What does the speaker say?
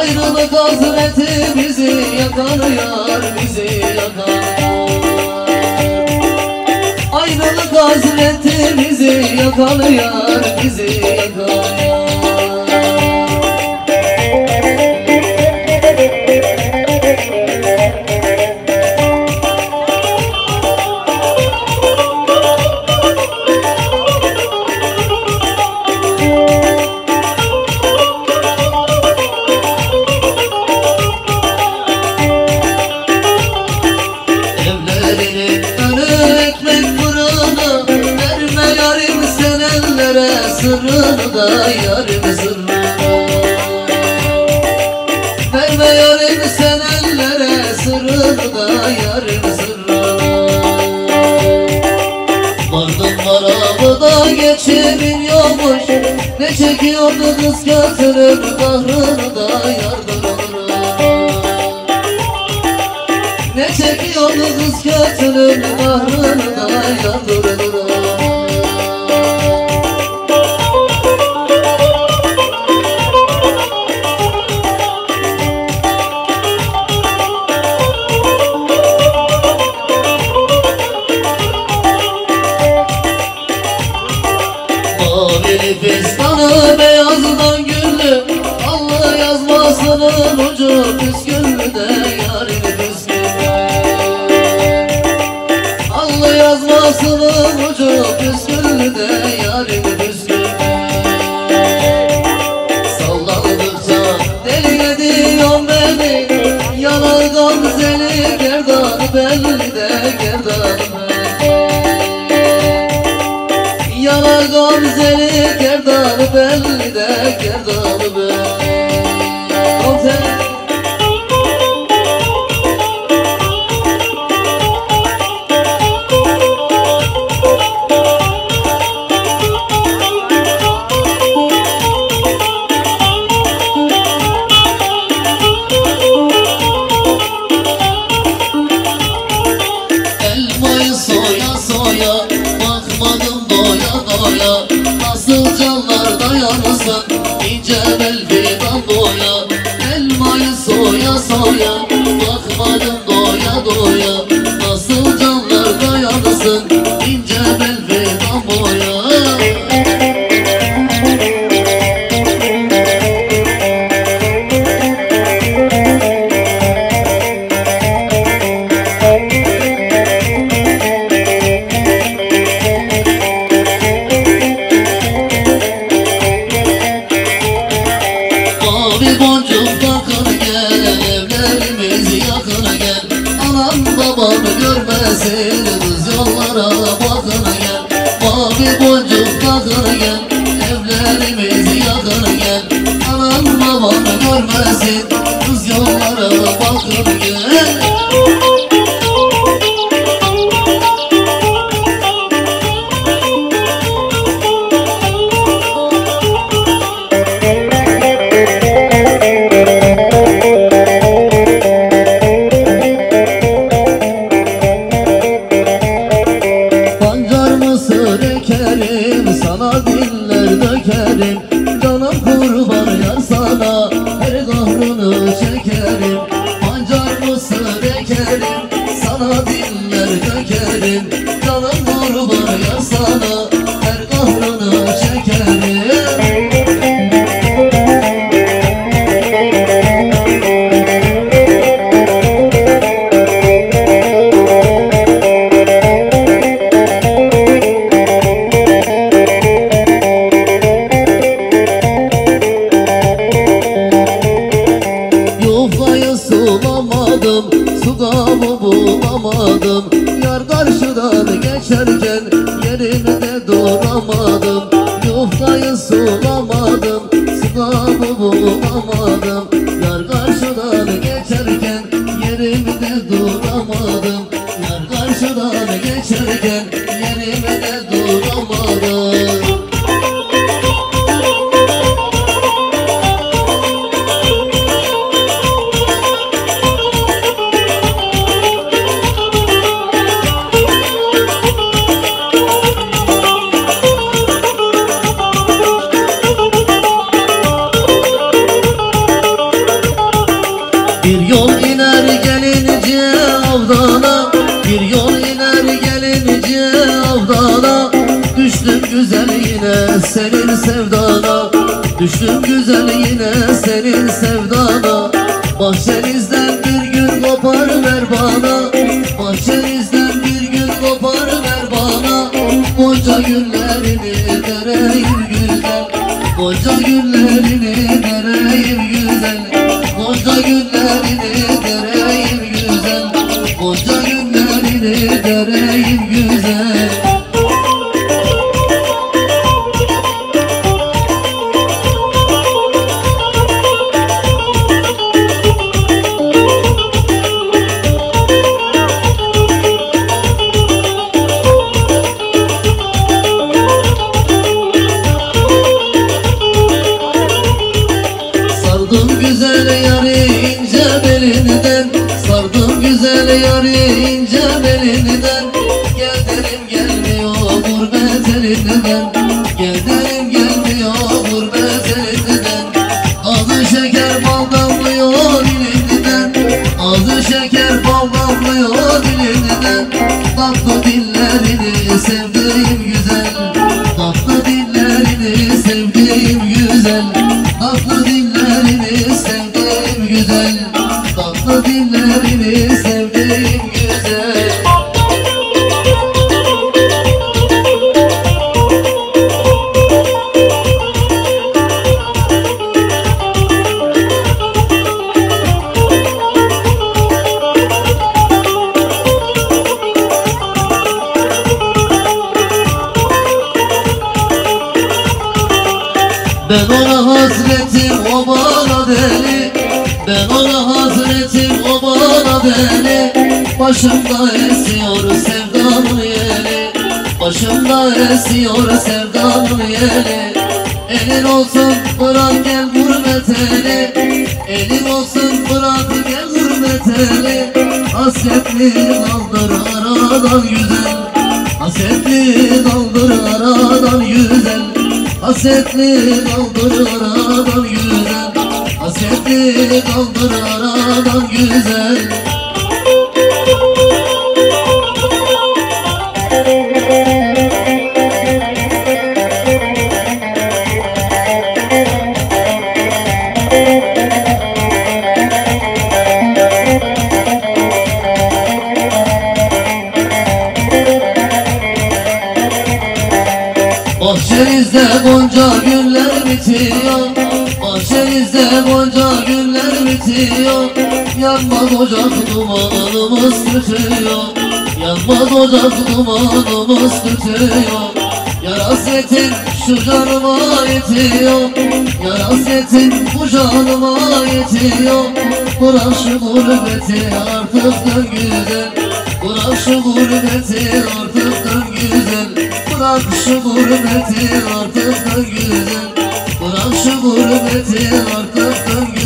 Ayrılık hasreti bizi yakar yar, bizi yakar. Ayrılık hasreti bizi yakar yar, bizi yakar. Sırrını da yarim sırrını, verme yarim sen ellere sırrını da yarim sırrını. Vardım varabıda geçimin yokmuş, ne çekiyordu kız kötünün kahrını da yardırılır. Ne çekiyordu kız kötünün kahrını da yardırılır. Fistanı beyazdan güllü, Allah yazmasının ucu püsküllü de yarim püsküllü. Allah yazmasının ucu püsküllü de yarim püsküllü. Sallandıkça deli ediyorsun beni, yanar gamzeli gerdanı belli de gerdanı belli. Yanar gamzeli gerdanı belli de gerdanı belli. Elmayı soya soya bakmadım doya doya, nasıl canlar dayanırsın ince bel fidan boya. Elmayı soya soya bakmadım doya doya, nasıl canlar dayanırsın ince bel fidan boya. Babamı görmesin kız yollara bakın gel. Mavi boncuk takın gel, evlerimizi yakın gel. Anam babamı görmesin kız yollara bakın gel. Sana diller dökerim, canım kurban yar sana, her kahrını çekerim. Pancar mısır ekerim, sana diller dökerim, canım kurban yar sana, her kahrını çekerim. Sugamı bulamadım, yar karşıdan geçerken yerimde duramadım. Yufkayı sulamadım, sugamı bulamadım, yar karşıdan geçerken yerimde duramadım. Yar karşıdan geçerken yerimde duramadım. senin sevdana, düştüm güzel yine senin sevdana. Bahçenizden bir gün kopar ver bana, bahçenizden bir gün kopar ver bana. Gonca güllerini vereyim güzel, gonca güllerini vereyim güzel, gonca güllerini vereyim güzel, gonca güllerini vereyim güzel. Sardım güzel yarı ince belinden, sardım güzel yarı ince belinden. Gel derim gelmiyor gurbet elinden, gel derim gelmiyor gurbet elinden. Ağzı şeker bal damlıyor dilinden, ağzı şeker bal damlıyor dilinden. Tatlı dillerini sevdiğim güzel, tatlı dillerini sevdiğim güzel, tatlı dillerini sevdiğim güzel, tatlı dillerini sevdiğim güzel. Ben ona hasretim o bana deli, ben ona hasretim o bana deli. Başımda esiyor sevdanın yeli, başımda esiyor sevdanın yeli. Elin olsun bırak gel gurbet eli, elin olsun bırak gel gurbet eli. Hasretli daldır aradan güzel, hasretli daldır aradan güzel, hasretli daldır aradan güzel, hasretli daldır aradan güzel. Bahçenizde gonca güller bitiyor, bahçenizde gonca güller bitiyor. Yanmaz ocak dumanımız tütüyor, yanmaz ocak dumanımız tütüyor. Yar hasretin şu canıma yetiyor, yar hasretin bu canıma yetiyor. Bırak şu gurbeti artık dön güzel, bırak şu gurbeti artık dön güzel, bırak şu gurbeti artık dön güzel, bırak şu gurbeti artık dön güzel.